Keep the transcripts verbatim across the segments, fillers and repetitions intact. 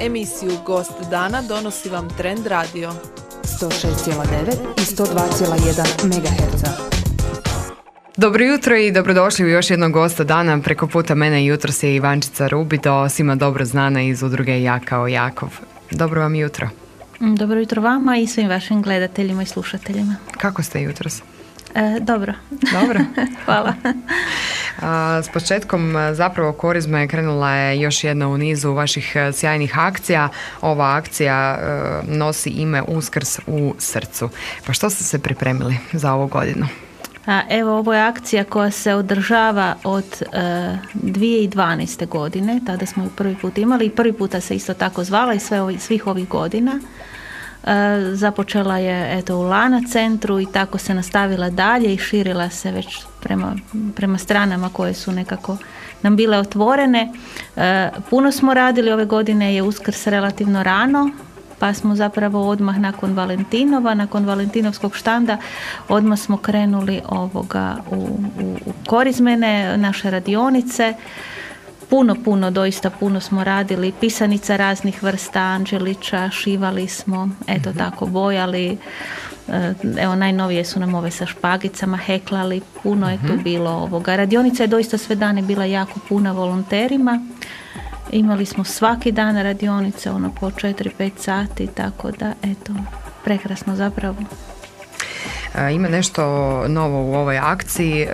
Emisiju Gost dana donosi vam Trend Radio. sto šest zarez devet i sto dva zarez jedan megaherca. Dobro jutro i dobrodošli u još jednog gosta dana. Preko puta mene jutros je Ivančica Rubido, svima dobro znana iz udruge Ja kao Jakov. Dobro vam jutro. Dobro jutro vama i svim vašim gledateljima i slušateljima. Kako ste jutros? E, dobro. Dobro. Hvala. S početkom zapravo korizme krenula je još jedna u nizu vaših sjajnih akcija. Ova akcija nosi ime Uskrs u srcu. Pa što ste se pripremili za ovu godinu? A, evo, ovo je akcija koja se održava od e, dvije tisuće dvanaeste. godine. Tada smo ju prvi put imali i prvi puta se isto tako zvala i sve ovi, svih ovih godina. E, započela je eto, u Lana centru i tako se nastavila dalje i širila se već prema, prema stranama koje su nekako nam bile otvorene. E, puno smo radili, ove godine je Uskrs relativno rano, pa smo zapravo odmah nakon Valentinova, nakon Valentinovskog štanda, odmah smo krenuli ovoga u, u, u korizmene, naše radionice. Puno, puno, doista puno smo radili, pisanica raznih vrsta, anđelića, šivali smo, eto mm-hmm. tako, bojali. Evo, najnovije su nam ove sa špagicama heklali, puno je tu bilo ovoga. Radionica je doista sve dane bila jako puna volonterima. Imali smo svaki dan radionice, ono po četiri pet sati, tako da, eto, prekrasno zapravo. Ima nešto novo u ovoj akciji.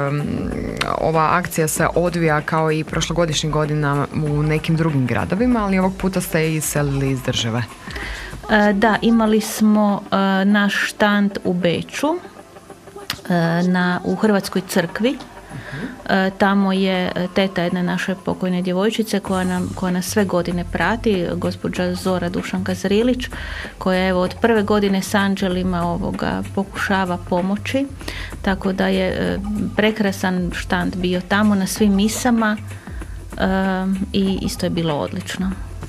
Ova akcija se odvija kao i prošlogodišnjih godina u nekim drugim gradovima, ali ovog puta ste i iselili iz države. Da, imali smo naš štand u Beču, na, u Hrvatskoj crkvi. E, tamo je teta jedne naše pokojne djevojčice koja, nam, koja nas sve godine prati, gospođa Zora Dušanka Zrilić, koja evo od prve godine s anđelima ovoga pokušava pomoći, tako da je e, prekrasan štand bio tamo na svim misama e, i isto je bilo odlično.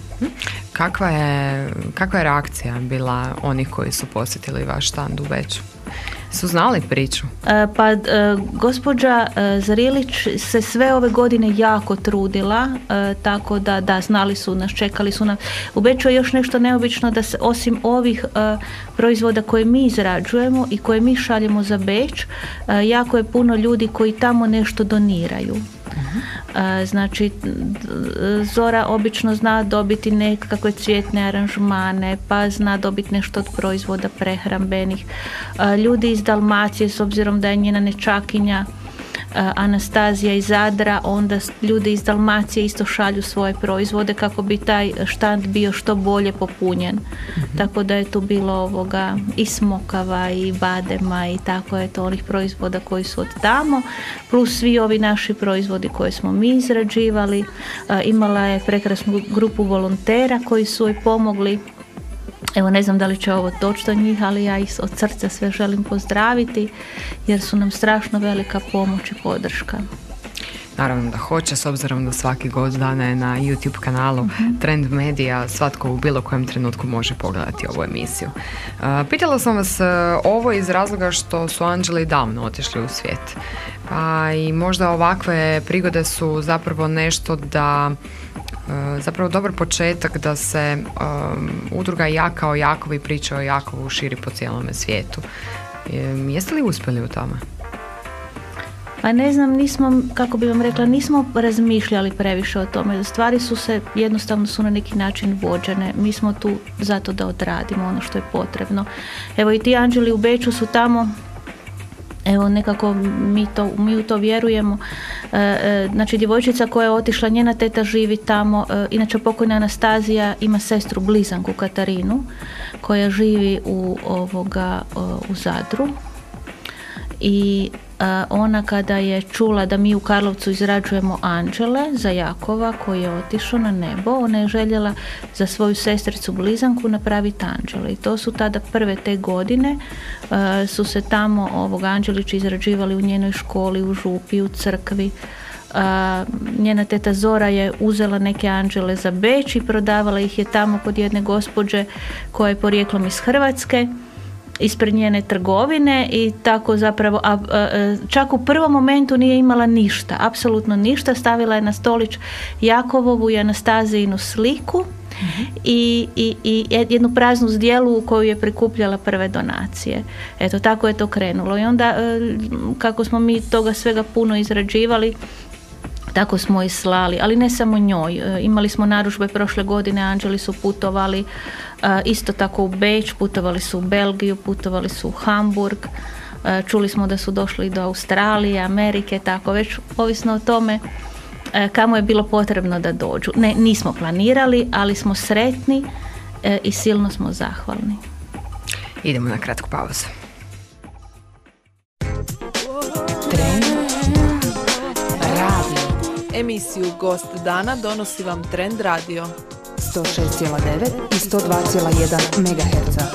Kakva je, kakva je reakcija bila onih koji su posjetili vaš štand u Beču? Su znali priču? E, pa e, gospođa e, Zrilić se sve ove godine jako trudila, e, tako da, da znali su nas, čekali su nas. U Beču je još nešto neobično da se osim ovih e, proizvoda koje mi izrađujemo i koje mi šaljemo za Beč, e, jako je puno ljudi koji tamo nešto doniraju. Uh-huh. Znači, Zora obično zna dobiti nekakve cvjetne aranžmane, pa zna dobiti nešto od proizvoda prehrambenih. Ljudi iz Dalmacije, s obzirom da je njena nečakinja Anastazija iz Zadra, onda ljudi iz Dalmacije isto šalju svoje proizvode kako bi taj štand bio što bolje popunjen. Mm-hmm. Tako da je tu bilo ovoga i smokava i badema i tako je to onih proizvoda koji su od tamo, plus svi ovi naši proizvodi koje smo mi izrađivali. Imala je prekrasnu grupu volontera koji su joj pomogli. Evo, ne znam da li će ovo doći do njih, ali ja ih od srca sve želim pozdraviti jer su nam strašno velika pomoć i podrška. Naravno da hoće, s obzirom da svaki gost dana je na YouTube kanalu uh-huh. Trend Media, svatko u bilo kojem trenutku može pogledati ovu emisiju. Uh, pitala sam vas uh, ovo iz razloga što su anđeli davno otišli u svijet. Pa i možda ovakve prigode su zapravo nešto da zapravo dobar početak da se um, udruga Ja kao Jakov i priča o Jakovu širi po cijelome svijetu. E, jeste li uspjeli u tome? Pa ne znam, nismo, kako bi vam rekla, nismo razmišljali previše o tome. Stvari su se, jednostavno su na neki način vođene. Mi smo tu zato da odradimo ono što je potrebno. Evo i ti anđeli u Beču su tamo. Evo, nekako mi, to, mi u to vjerujemo. E, e, znači, djevojčica koja je otišla, njena teta živi tamo. E, inače, pokojna Anastazija ima sestru blizanku Katarinu koja živi u, ovoga, u Zadru. I ona kada je čula da mi u Karlovcu izrađujemo anđele za Jakova koji je otišao na nebo, ona je željela za svoju sestricu blizanku napraviti anđele. I to su tada prve te godine uh, su se tamo ovog anđelići izrađivali u njenoj školi, u župi, u crkvi. Uh, njena teta Zora je uzela neke anđele za Beč i prodavala ih je tamo kod jedne gospođe koja je porijeklom iz Hrvatske, ispred njene trgovine i tako zapravo, a, a, čak u prvom momentu nije imala ništa, apsolutno ništa, stavila je na stolić Jakovovu i Anastazijinu sliku mm-hmm. i, i, i jednu praznu zdjelu u koju je prikupljala prve donacije. Eto, tako je to krenulo. I onda, kako smo mi toga svega puno izrađivali, tako smo i slali, ali ne samo njoj. Imali smo narudžbe prošle godine, anđeli su putovali isto tako u Beč, putovali su u Belgiju, putovali su u Hamburg, čuli smo da su došli do Australije, Amerike, tako već ovisno o tome kamo je bilo potrebno da dođu. Ne, nismo planirali, ali smo sretni i silno smo zahvalni. Idemo na kratku pauzu. Emisiju Gost dana donosi vam Trend Radio. sto šest zarez devet i sto dva zarez jedan megaherca.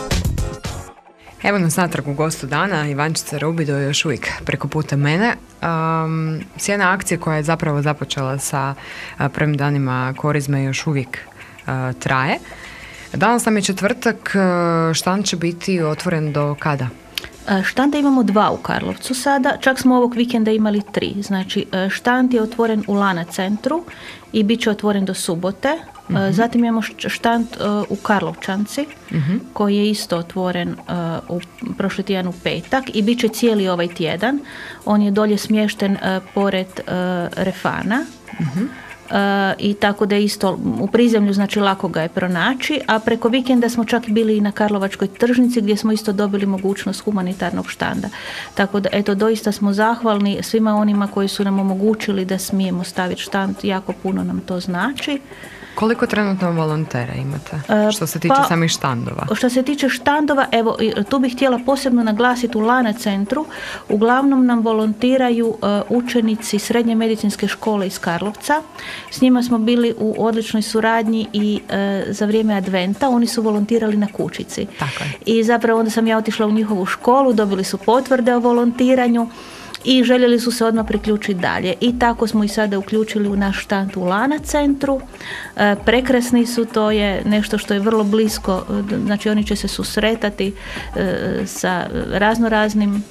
Evo nas natrag u Gostu dana, Ivančica Rubido je još uvijek preko puta mene. Um, s jedna akcija koja je zapravo započela sa uh, prvim danima Korizme još uvijek uh, traje. Danas nam je četvrtak, uh, štand će biti otvoren do kada? Štanda imamo dva u Karlovcu sada, čak smo ovog vikenda imali tri. Znači, štand je otvoren u Lana centru i bit će otvoren do subote. Uh-huh. Zatim imamo štand u Karlovčanci, uh-huh. koji je isto otvoren u prošli tjedan u petak i bit će cijeli ovaj tjedan. On je dolje smješten pored Refana. Uh-huh. Uh, i tako da je isto u prizemlju, znači lako ga je pronaći, a preko vikenda smo čak bili i na Karlovačkoj tržnici gdje smo isto dobili mogućnost humanitarnog štanda. Tako da eto, doista smo zahvalni svima onima koji su nam omogućili da smijemo staviti štand, jako puno nam to znači. Koliko trenutno volontera imate što se tiče pa, samih štandova? Što se tiče štandova, evo, tu bih htjela posebno naglasiti u Lana centru, uglavnom nam volontiraju uh, učenici Srednje medicinske škole iz Karlovca. S njima smo bili u odličnoj suradnji i uh, za vrijeme adventa oni su volontirali na kućici. Tako je. I zapravo onda sam ja otišla u njihovu školu, dobili su potvrde o volontiranju i željeli su se odmah priključiti dalje. I tako smo i sada uključili u naš štand u Lana centru. E, prekrasni su, to je nešto što je vrlo blisko, znači oni će se susretati e, sa razno raznim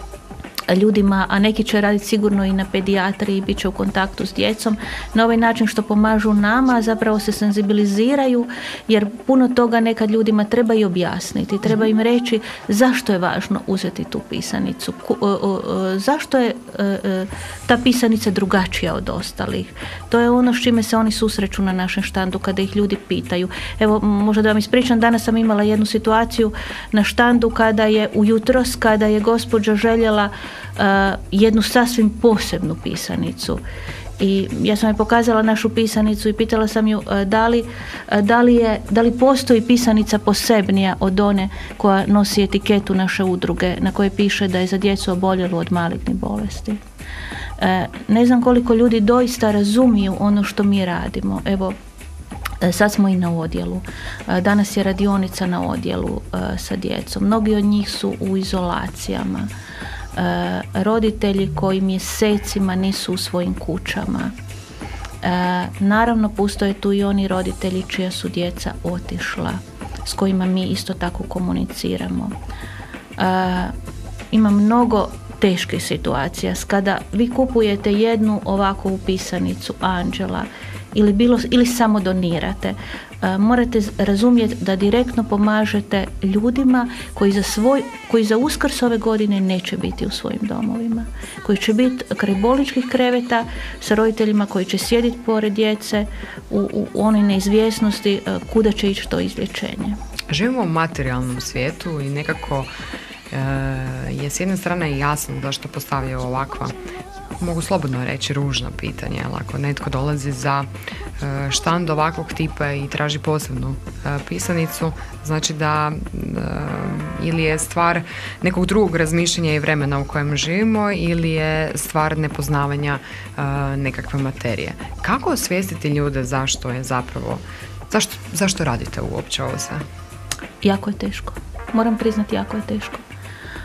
ljudima, a neki će raditi sigurno i na pedijatriji, bit će u kontaktu s djecom. Na ovaj način što pomažu nama, zapravo se senzibiliziraju, jer puno toga nekad ljudima treba i objasniti. Treba im reći zašto je važno uzeti tu pisanicu, zašto je ta pisanica drugačija od ostalih. To je ono s čime se oni susreću na našem štandu kada ih ljudi pitaju. Evo, možda da vam ispričam, danas sam imala jednu situaciju na štandu kada je ujutros, kada je gospođa željela Uh, jednu sasvim posebnu pisanicu i ja sam joj pokazala našu pisanicu i pitala sam ju uh, da li, uh, da li je, da li postoji pisanica posebnija od one koja nosi etiketu naše udruge na kojoj piše da je za djecu oboljelu od malignih bolesti. Uh, ne znam koliko ljudi doista razumiju ono što mi radimo. Evo, sad smo i na odjelu. Danas je radionica na odjelu uh, sa djecom. Mnogi od njih su u izolacijama. Uh, roditelji koji mjesecima nisu u svojim kućama. Uh, naravno, postoje tu i oni roditelji čija su djeca otišla, s kojima mi isto tako komuniciramo. Uh, ima mnogo teških situacija. Kada vi kupujete jednu ovakvu pisanicu Anđela ili, bilo, ili samo donirate, uh, morate razumjeti da direktno pomažete ljudima koji za, svoj, koji za Uskrs ove godine neće biti u svojim domovima, koji će biti kraj bolničkih kreveta sa roditeljima koji će sjediti pored djece u, u onoj neizvjesnosti uh, kuda će ići to izlječenje. Živimo u materijalnom svijetu i nekako e, je s jedne strane jasno zašto postavljaju ovakva, mogu slobodno reći, ružna pitanja. Ako netko dolazi za e, štand ovakvog tipa i traži posebnu e, pisanicu, znači da e, ili je stvar nekog drugog razmišljanja i vremena u kojem živimo ili je stvar nepoznavanja e, nekakve materije. Kako osvijestiti ljude zašto je zapravo, zašto, zašto radite uopće ovo sve? Jako je teško. Moram priznati, jako je teško.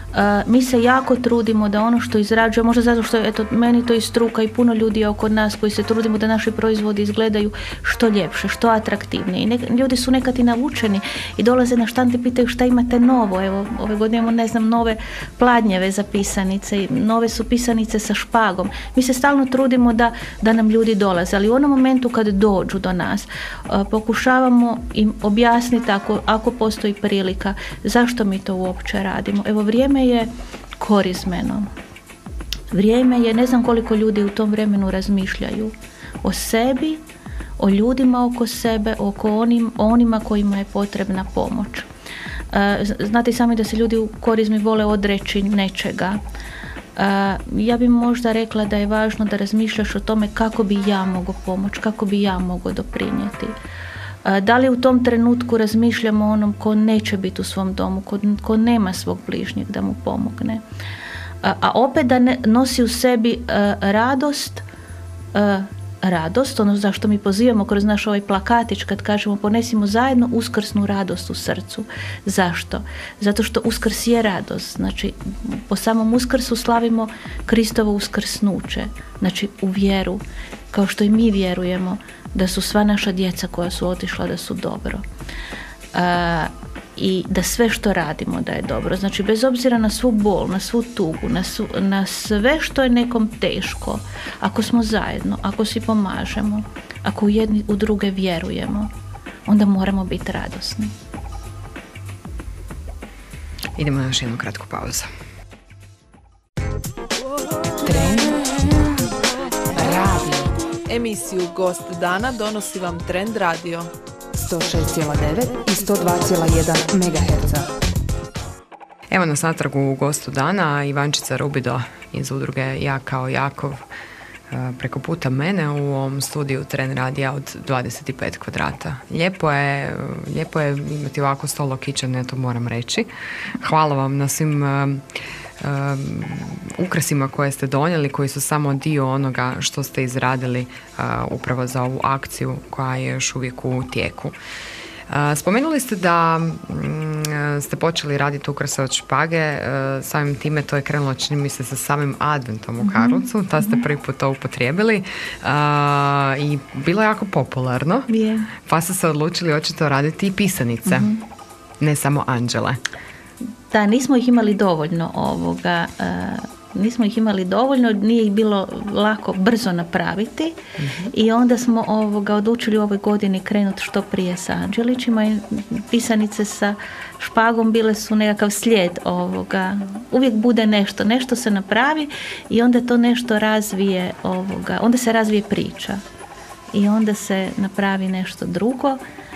mi se jako trudimo da ono što izrađujemo, možda zato što eto, meni to i struka i puno ljudi je oko nas koji se trudimo da naši proizvodi izgledaju što ljepše, što atraktivnije. I ne, ljudi su nekad i navučeni i dolaze na štand i pitaju šta imate novo. Evo, ove godine imamo, ne znam, nove pladnjeve za pisanice, nove su pisanice sa špagom. Mi se stalno trudimo da, da nam ljudi dolaze, ali u onom momentu kad dođu do nas, pokušavamo im objasniti ako, ako postoji prilika, zašto mi to uopće radimo. Evo, vrijeme je korizmeno. Vrijeme je, ne znam koliko ljudi u tom vremenu razmišljaju o sebi, o ljudima oko sebe, oko onim, onima kojima je potrebna pomoć. Znate i sami da se ljudi u korizmi vole odreći nečega. Ja bih možda rekla da je važno da razmišljaš o tome kako bi ja mogao pomoći, kako bi ja mogao doprinijeti. Da li u tom trenutku razmišljamo o onom ko neće biti u svom domu, ko, ko nema svog bližnjeg da mu pomogne. A, a opet da ne, nosi u sebi uh, radost, uh, radost, ono zašto mi pozivamo kroz naš ovaj plakatić kad kažemo ponesimo zajedno uskrsnu radost u srcu. Zašto? Zato što uskrs je radost. Znači, po samom uskrsu slavimo Kristovo uskrsnuće, znači u vjeru, kao što i mi vjerujemo da su sva naša djeca koja su otišla da su dobro. Uh, i da sve što radimo da je dobro. Znači, bez obzira na svu bol, na svu tugu, na, svu, na sve što je nekom teško, ako smo zajedno, ako si pomažemo, ako u jedni u druge vjerujemo, onda moramo biti radosni. Idemo na još jednu kratku pauzu. Trend radio. Emisiju Gost dana donosi vam Trend radio. sto šest zarez devet i sto dva zarez jedan megaherca. Evo nas natrag u Gostu dana, Ivančica Rubido iz udruge Ja kao Jakov preko puta mene u ovom studiju Trend radija od dvadeset pet kvadrata. Lijepo je, lijepo je imati ovako stolo kitchen, ja to moram reći. Hvala vam na svim um, um, ukrasima koje ste donijeli, koji su samo dio onoga što ste izradili uh, upravo za ovu akciju koja je još uvijek u tijeku. Uh, spomenuli ste da um, ste počeli raditi ukrase od špage, uh, samim time to je krenulo, čini mi se, sa samim adventom u Karlovcu, mm-hmm. ta ste prvi put to upotrijebili uh, i bilo je jako popularno, yeah. pa ste se odlučili očito raditi i pisanice, mm-hmm. ne samo anđele. Da, nismo ih imali dovoljno ovoga, uh, nismo ih imali dovoljno, nije ih bilo lako brzo napraviti mm-hmm. i onda smo ovoga odlučili u ovoj godini krenuti što prije sa anđelićima i pisanice sa špagom bile su nekakav slijed ovoga. Uvijek bude nešto, nešto se napravi i onda to nešto razvije ovoga, onda se razvije priča i onda se napravi nešto drugo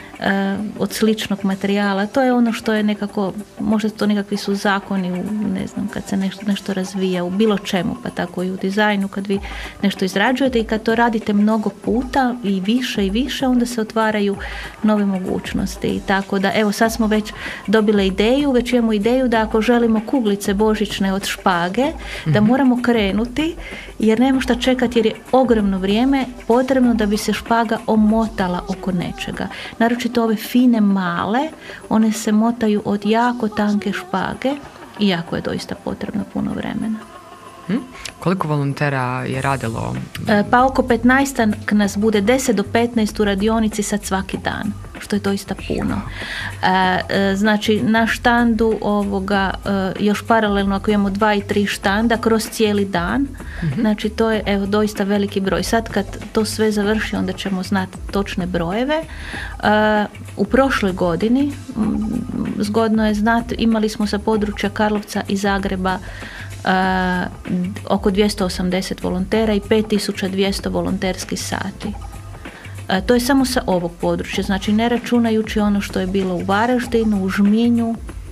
od sličnog materijala. To je ono što je nekako, možda to nekakvi su zakoni u, ne znam, kad se nešto, nešto razvija u bilo čemu, pa tako i u dizajnu, kad vi nešto izrađujete i kad to radite mnogo puta i više i više, onda se otvaraju nove mogućnosti i tako da, evo sad smo već dobile ideju, već imamo ideju da ako želimo kuglice božićne od špage, da moramo krenuti jer nema šta čekati jer je ogromno vrijeme potrebno da bi se špaga omotala oko nečega. Naročito ove fine male, one se motaju od jako tanke špage i jako je doista potrebno puno vremena. Hmm? Koliko volontera je radilo? E, pa oko petnaest nas bude, deset do petnaest u radionici sad svaki dan, što je doista puno. E, e, znači na štandu ovoga, e, još paralelno ako imamo dva i tri štanda kroz cijeli dan, mm-hmm. znači to je evo doista veliki broj. Sad kad to sve završi onda ćemo znati točne brojeve. E, u prošloj godini, m, zgodno je znati, imali smo sa područja Karlovca i Zagreba Uh, oko dvjesto osamdeset volontera i pet tisuća dvjesto volonterskih sati. Uh, to je samo sa ovog područja, znači ne računajući ono što je bilo u Varaždinu, u Žminju.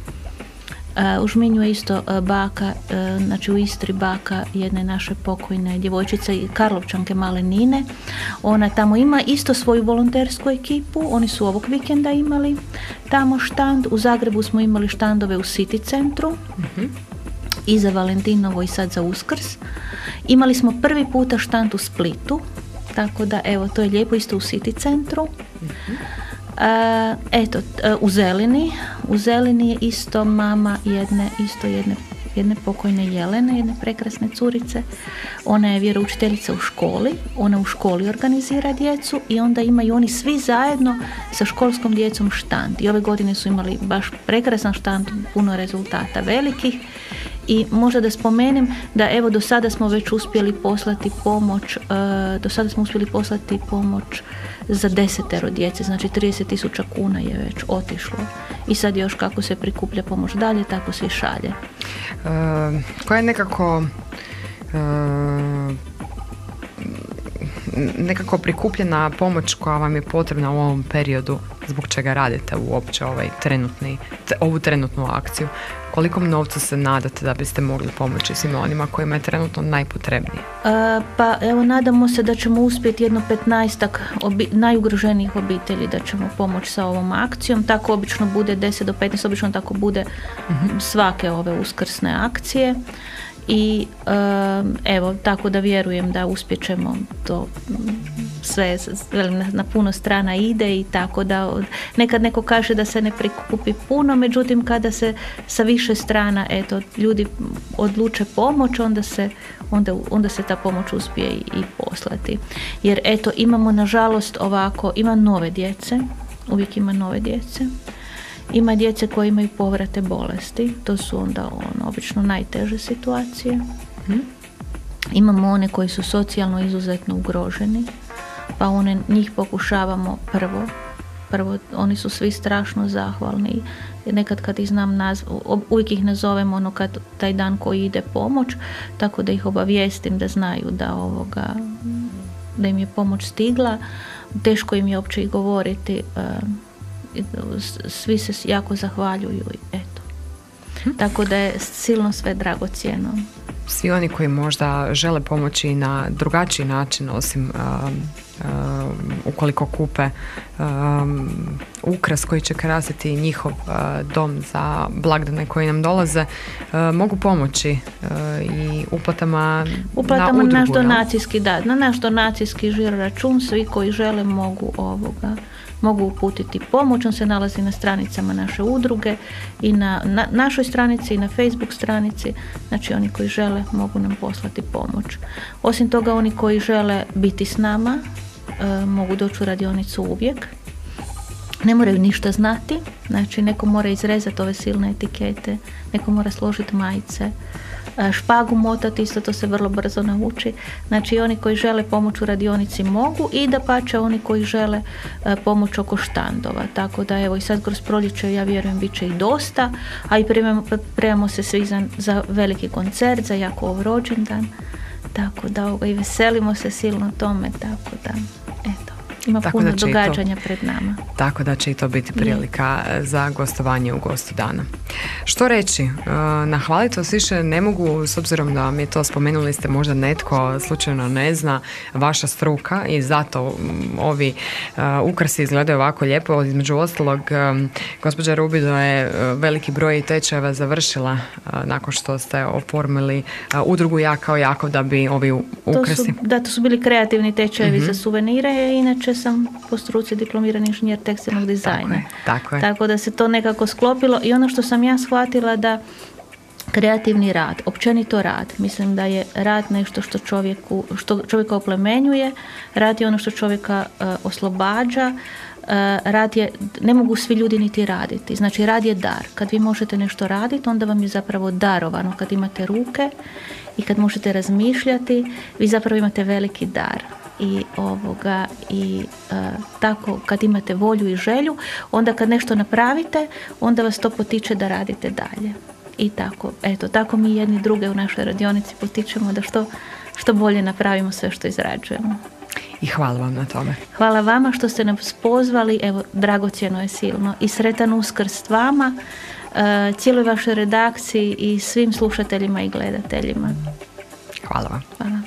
Uh, u Žminju je isto uh, baka, uh, znači u Istri baka jedne naše pokojne djevojčice i Karlovčanke Male Nine. Ona tamo ima isto svoju volontersku ekipu, oni su ovog vikenda imali tamo štand. U Zagrebu smo imali štandove u City centru. Mm-hmm. i za Valentinovo i sad za Uskrs. Imali smo prvi puta štand u Splitu, tako da evo to je lijepo isto u City centru. Mm-hmm. Uh, eto, uh, u Zelini, u Zelini je isto mama jedne, isto jedne jedne pokojne Jelene, jedne prekrasne curice. Ona je vjeroučiteljica u školi, ona u školi organizira djecu i onda imaju oni svi zajedno sa školskom djecom štand. I ove godine su imali baš prekrasan štand, puno rezultata velikih. I možda da spomenem da evo do sada smo već uspjeli poslati pomoć, do sada smo uspjeli poslati pomoć za desetero djece, znači trideset tisuća kuna je već otišlo. I sad još kako se prikuplja pomoć dalje, tako se i šalje. E, koja je nekako e, nekako prikupljena pomoć koja vam je potrebna u ovom periodu, zbog čega radite uopće ovaj trenutni, te, ovu trenutnu akciju? Kolikom novcu se nadate da biste mogli pomoći svima onima kojima je trenutno najpotrebniji? A, pa evo, nadamo se da ćemo uspjeti jedno petnaestak obi, najugroženijih obitelji da ćemo pomoći sa ovom akcijom. Tako obično bude deset do petnaest, obično tako bude uh-huh. svake ove uskrsne akcije. I um, evo, tako da vjerujem da uspjećemo to sve na, na puno strana ide i tako da nekad neko kaže da se ne prikupi puno, međutim kada se sa više strana eto, ljudi odluče pomoć, onda se, onda, onda se ta pomoć uspije i, i poslati. Jer eto, imamo nažalost ovako, ima nove djece, uvijek ima nove djece. Ima djece koje imaju povrate bolesti, to su onda ono, obično najteže situacije. Hmm. Imamo one koji su socijalno izuzetno ugroženi, pa one, njih pokušavamo prvo. Prvo, oni su svi strašno zahvalni. Nekad kad ih znam nazv, uvijek ih nazovem ono kad taj dan koji ide pomoć, tako da ih obavijestim da znaju da ovoga, da im je pomoć stigla. Teško im je uopće i govoriti. Svi se jako zahvaljuju i eto. Hm. Tako da je silno sve dragocjeno. Svi oni koji možda žele pomoći na drugačiji način osim um, um, ukoliko kupe um, ukras koji će krasiti njihov uh, dom za blagdane koji nam dolaze, uh, mogu pomoći uh, i uplatama, uplatama na udrugu. Naš donacijski, da, na naš donacijski žiro račun svi koji žele mogu ovoga mogu uputiti pomoć. On se nalazi na stranicama naše udruge i na, na našoj stranici i na Facebook stranici. Znači oni koji žele mogu nam poslati pomoć. Osim toga oni koji žele biti s nama e, mogu doći u radionicu uvijek. Ne moraju ništa znati. Znači neko mora izrezati ove silne etikete, neko mora složiti majice, špagu motati, isto to se vrlo brzo nauči. Znači oni koji žele pomoć u radionici mogu i da pače oni koji žele pomoć oko štandova. Tako da evo i sad kroz proljeće ja vjerujem bit će i dosta, a i pripremamo se svi za, za veliki koncert, za Jakovov rođendan. Tako da ovo, i veselimo se silno tome, tako da eto. Ima tako puno događanja to, pred nama. Tako da će i to biti prilika Je. za gostovanje u Gostu dana. Što reći? Nahvaliti vas više ne mogu, s obzirom da mi je to spomenuli ste, možda netko slučajno ne zna, vaša struka i zato ovi ukrasi izgledaju ovako lijepo. Između ostalog, gospođa Rubido je veliki broj tečajeva završila nakon što ste oformili udrugu Ja kao Jakov da bi ovi ukrasi... To su, da, to su bili kreativni tečajevi mm-hmm. za suvenire, inače sam po struci diplomirani inženjer tekstilnog dizajna. Tako je, tako je. Tako da se to nekako sklopilo i ono što sam ja shvatila da kreativni rad, općenito rad, mislim da je rad nešto što čovjeku, što čovjeka oplemenjuje, rad je ono što čovjeka uh, oslobađa, uh, rad je, ne mogu svi ljudi niti raditi, znači rad je dar. Kad vi možete nešto raditi, onda vam je zapravo darovano, kad imate ruke i kad možete razmišljati, vi zapravo imate veliki dar. I ovoga i uh, tako kad imate volju i želju, onda kad nešto napravite, onda vas to potiče da radite dalje. I tako, eto, tako mi jedni druge u našoj radionici potičemo da što, što bolje napravimo sve što izrađujemo. I hvala vam na tome. Hvala vama što ste nas pozvali, evo, dragocjeno je silno. I sretan Uskrs s vama, uh, cijeloj vašoj redakciji i svim slušateljima i gledateljima. Hvala vam. Hvala.